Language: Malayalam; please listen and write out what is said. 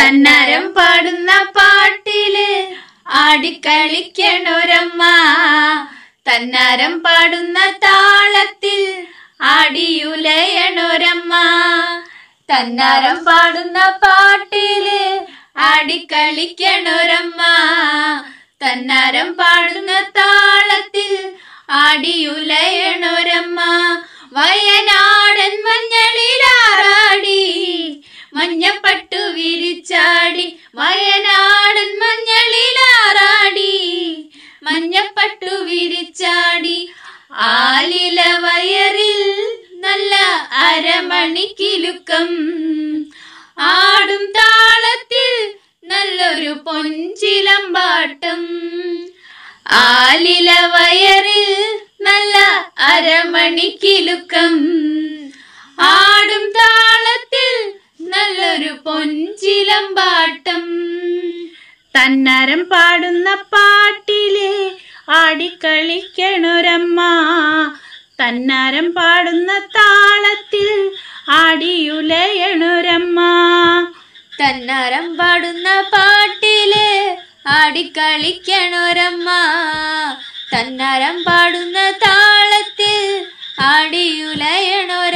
തന്നാരം പാടുന്ന പാട്ടില് ആടിക്കളിക്കണൊരമ്മ, തന്നാരം പാടുന്ന താളത്തിൽ ആടിയുലയണൊരമ്മ. തന്നാരം പാടുന്ന പാട്ടില് ആടിക്കളിക്കണൊരമ്മ, തന്നാരം പാടുന്ന താളത്തിൽ ആടിയുലയണൊരമ്മ. വയനാടൻ മഞ്ഞളിലാറാടി മഞ്ഞപ്പട്ടു വിരിച്ചാടി, വയനാടൻ മഞ്ഞളിലാറാടി മഞ്ഞപ്പട്ടു വിരിച്ചാടി. ആലില വയറിൽ നല്ല അരമണിക്കിലുക്കം, ആടും താളത്തിൽ നല്ലൊരു പൊഞ്ചിലമ്പാട്ടം. ആലില വയറിൽ നല്ല അരമണിക്കിലുക്കം, ആടും താളത്തിൽ നല്ലൊരു പൊഞ്ചിലമ്പാട്ടം. തന്നാരം പാടുന്ന പാട്ടിലെ ആടിക്കളിക്കണൊരമ്മ, തന്നാരം പാടുന്ന താളത്തിൽ ആടിയുലയണൊരമ്മ. തന്നാരം പാടുന്ന പാട്ടിലെ ആടിക്കളിക്കണൊരമ്മ, തന്നാരം പാടുന്ന താളത്തിൽ ആടിയുലയണൊരമ്മ.